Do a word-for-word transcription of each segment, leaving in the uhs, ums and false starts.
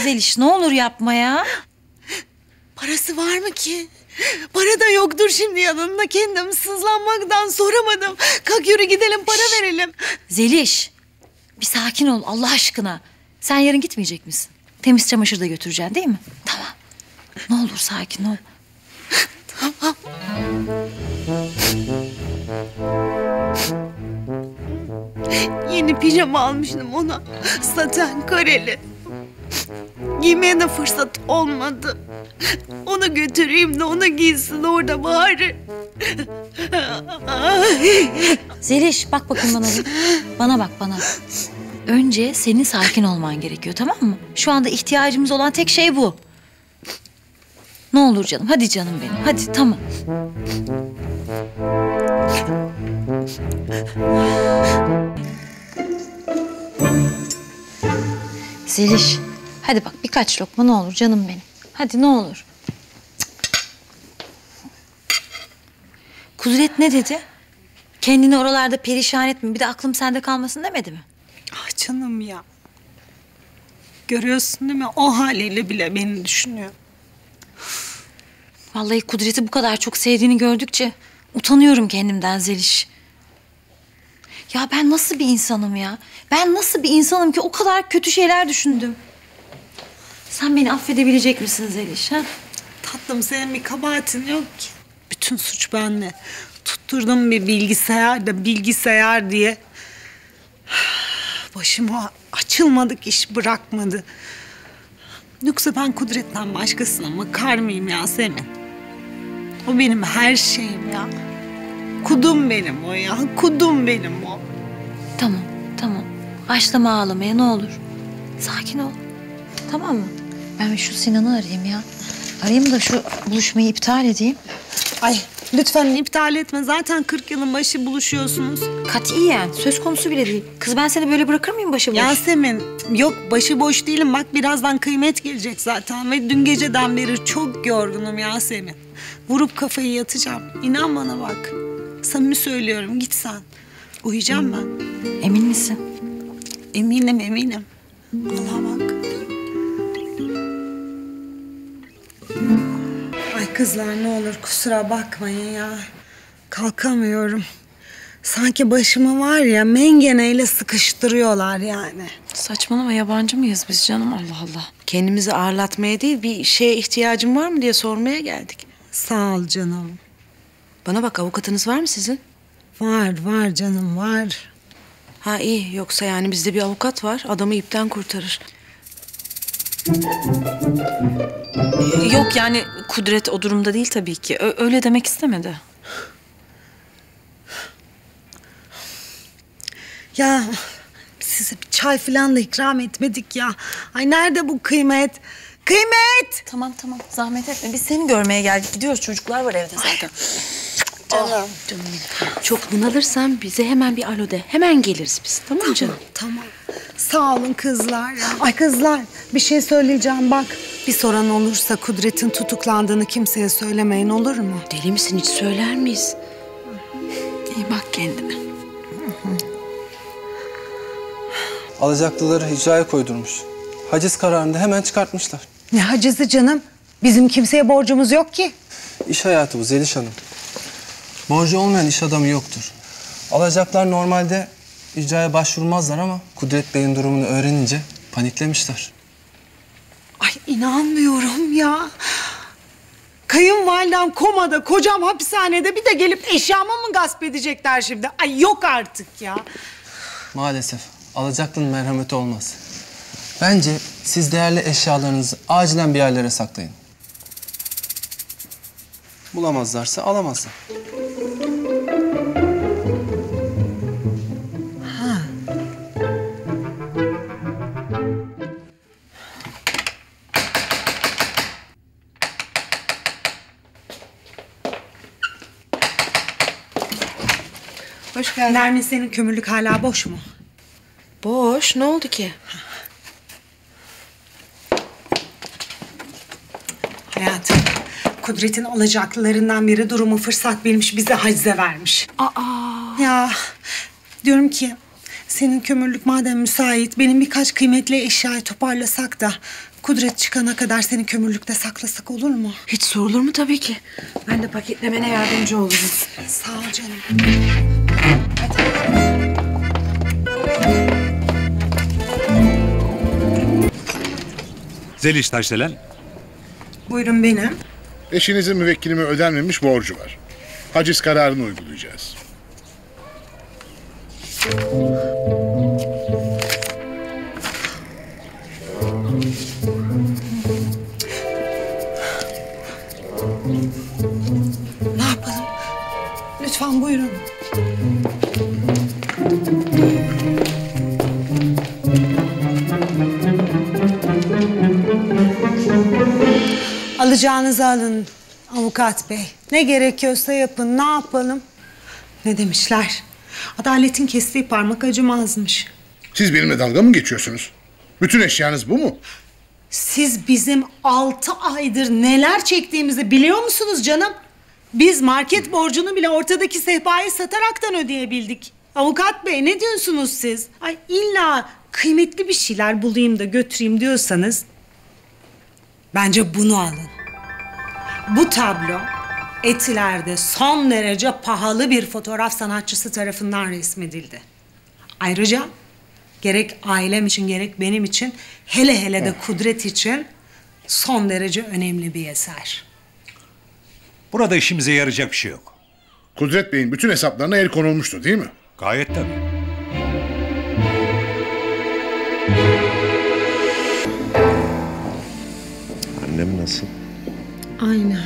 Zeliş, ne olur yapma ya. Parası var mı ki? Para da yoktur şimdi yanında. Kendim sızlanmaktan soramadım. Kalk yürü gidelim, para Şişt. verelim. Zeliş, bir sakin ol Allah aşkına. Sen yarın gitmeyecek misin? Temiz çamaşır da götüreceksin değil mi? Tamam. Ne olur sakin ol. Tamam. Yeni pijama almıştım ona. Saten kareli. Giymeye de fırsat olmadı. Onu götüreyim de ona giysin orada bari. Zeliş bak bakın bana bir. Bana bak bana. Önce senin sakin olman gerekiyor, tamam mı? Şu anda ihtiyacımız olan tek şey bu. Ne olur canım, hadi canım benim. Hadi, tamam. Zeliş, hadi bak birkaç lokma ne olur canım benim. Hadi ne olur. Kudret ne dedi? Kendini oralarda perişan etme. Bir de aklım sende kalmasın demedi mi? Ah canım ya. Görüyorsun değil mi? O haliyle bile beni düşünüyor. Vallahi Kudret'i bu kadar çok sevdiğini gördükçe utanıyorum kendimden Zeliş. Ya ben nasıl bir insanım ya? Ben nasıl bir insanım ki o kadar kötü şeyler düşündüm? Sen beni affedebilecek misin Zeliş? Ha? Tatlım senin bir kabahatin yok ki. Bütün suç bende. Tutturdum bir bilgisayar da bilgisayar diye. Başıma açılmadık iş bırakmadı. Yoksa ben Kudret'ten başkasına bakar mıyım Yasemin? O benim her şeyim ya. Kudum benim o ya. Kudum benim o. Tamam, tamam. Başlama ağlamaya ne olur. Sakin ol. Tamam mı? Ben şu Sinan'ı arayayım ya. Arayayım da şu buluşmayı iptal edeyim. Ay lütfen iptal etme. Zaten kırk yılın başı buluşuyorsunuz. Katiyen. Söz konusu bile değil. Kız ben seni böyle bırakır mıyım başıboş? Yasemin yok başıboş değilim. Bak birazdan kıymet gelecek zaten. Ve dün geceden beri çok yorgunum Yasemin. Vurup kafayı yatacağım. İnan bana bak. Samimi söylüyorum git sen. Uyuyacağım ben. Emin misin? Eminim eminim. Allah'a bak. Ay kızlar ne olur kusura bakmayın ya. Kalkamıyorum. Sanki başımı var ya mengeneyle sıkıştırıyorlar yani. Saçmalama yabancı mıyız biz canım Allah Allah. Kendimizi ağırlatmaya değil bir şeye ihtiyacın var mı diye sormaya geldik. Sağ ol canım. Bana bak avukatınız var mı sizin? Var var canım var. Ha iyi yoksa yani bizde bir avukat var adamı ipten kurtarır. Yok yani Kudret o durumda değil tabii ki. Ö öyle demek istemedi. Ya size bir çay falan da ikram etmedik ya. Ay nerede bu kıymet? Kıymet! Tamam tamam zahmet etme. Biz seni görmeye geldik. Gidiyoruz çocuklar var evde zaten. Canım. Oh, canım benim. Çok bunalırsan bize hemen bir alo de. Hemen geliriz biz tamam mı canım? Tamam. Sağ olun kızlar. Ay kızlar bir şey söyleyeceğim bak. Bir soran olursa Kudret'in tutuklandığını kimseye söylemeyin olur mu? Deli misin hiç söyler miyiz? İyi bak kendine. Alacaklıları icraya koydurmuş. Haciz kararını da hemen çıkartmışlar. Ne hacizi canım? Bizim kimseye borcumuz yok ki. İş hayatı bu Zeliş Hanım. Borcu olmayan iş adamı yoktur. Alacaklar normalde icraya başvurmazlar ama Kudret Bey'in durumunu öğrenince paniklemişler. Ay inanmıyorum ya. Kayınvalidem komada, kocam hapishanede bir de gelip eşyamı mı gasp edecekler şimdi? Ay yok artık ya. Maalesef alacaklının merhameti olmaz. Bence siz değerli eşyalarınızı acilen bir yerlere saklayın. Bulamazlarsa alamazlar. Ha. Hoş geldin. Nermin senin kömürlük hala boş mu? Boş ne oldu ki? Hayatım, Kudret'in alacaklılarından biri durumu fırsat bilmiş bize hacize vermiş. Aa. Ya diyorum ki Senin kömürlük madem müsait, benim birkaç kıymetli eşyayı toparlasak da Kudret çıkana kadar seni kömürlükte saklasak olur mu? Hiç sorulur mu? Tabii ki. Ben de paketlemene yardımcı olurum. Sağ ol canım. Zeliş Taşdelen. Buyurun benim. Eşinizin müvekkilime ödenmemiş borcu var. Haciz kararını uygulayacağız. Ne yapalım? Lütfen buyurun. Alacağınızı alın avukat bey. Ne gerekiyorsa yapın. Ne yapalım? Ne demişler? Adaletin kestiği parmak acımazmış. Siz benimle dalga mı geçiyorsunuz? Bütün eşyanız bu mu? Siz bizim altı aydır neler çektiğimizi biliyor musunuz canım? Biz market borcunu bile ortadaki sehpayı sataraktan ödeyebildik. Avukat bey ne diyorsunuz siz? Ay illa kıymetli bir şeyler bulayım da götüreyim diyorsanız bence bunu alın. Bu tablo Etiler'de son derece pahalı bir fotoğraf sanatçısı tarafından resmedildi. Ayrıca gerek ailem için gerek benim için hele hele de Kudret için son derece önemli bir eser. Burada işimize yarayacak bir şey yok. Kudret Bey'in bütün hesaplarına el konulmuştu değil mi? Gayet tabii. Annem nasıl? Aynen.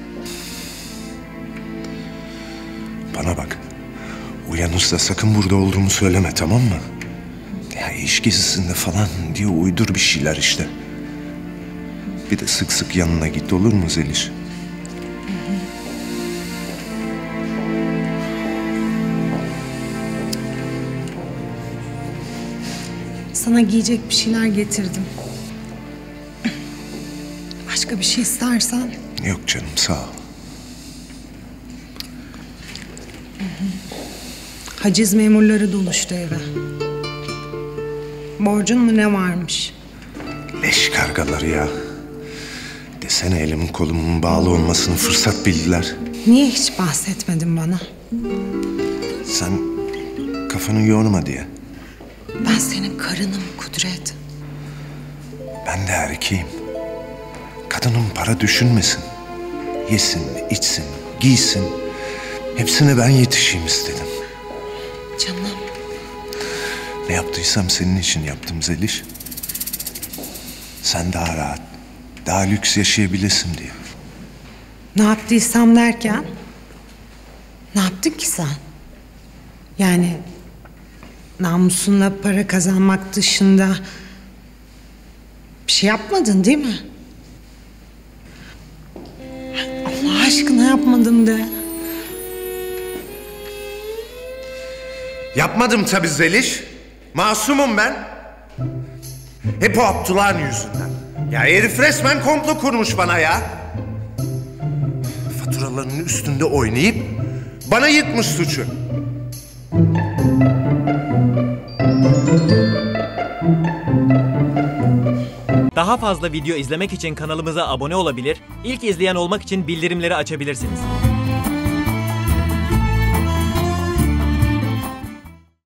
Bana bak. Uyanırsa sakın burada olduğumu söyleme, tamam mı? Ya iş gezisinde falan diye uydur bir şeyler işte. Bir de sık sık yanına git, olur mu Zeliş? Sana giyecek bir şeyler getirdim. Başka bir şey istersen. Yok canım, sağ ol. Haciz memurları doluştu eve. Borcun mu ne varmış? Leş kargaları ya. Desene elimin kolumun bağlı olmasını fırsat bildiler. Niye hiç bahsetmedin bana? Sen kafanı yorma diye. Ben senin karınım Kudret. Ben de erkeğim. Kadının para düşünmesin. Yesin, içsin, giysin. Hepsine ben yetişeyim istedim. Canım. Ne yaptıysam senin için yaptım Zeliş. Sen daha rahat, daha lüks yaşayabilesin diye. Ne yaptıysam derken? Ne yaptın ki sen? Yani namusunla para kazanmak dışında bir şey yapmadın değil mi? Allah aşkına yapmadım de. Yapmadım tabii Zeliş. Masumum ben. Hep o Abdullah'ın yüzünden. Ya herif resmen komplo kurmuş bana ya. Faturalarının üstünde oynayıp bana yıkmış suçu. Daha fazla video izlemek için kanalımıza abone olabilir, ilk izleyen olmak için bildirimleri açabilirsiniz.